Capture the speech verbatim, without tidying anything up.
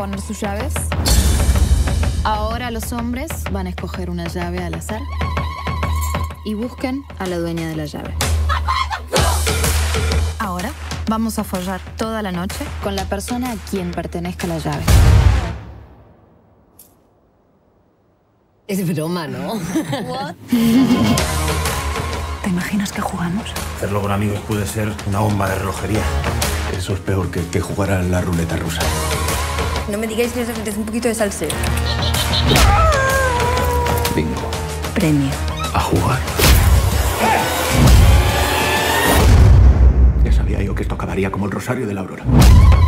poner sus llaves. Ahora los hombres van a escoger una llave al azar y busquen a la dueña de la llave. Ahora vamos a follar toda la noche con la persona a quien pertenezca la llave. Es broma, ¿no? What? ¿Te imaginas que jugamos? Hacerlo con amigos puede ser una bomba de relojería. Eso es peor que, que jugar a la ruleta rusa. No me digáis que os apetece un poquito de salseo. Bingo. Premio. A jugar. Ya sabía yo que esto acabaría como el Rosario de la Aurora.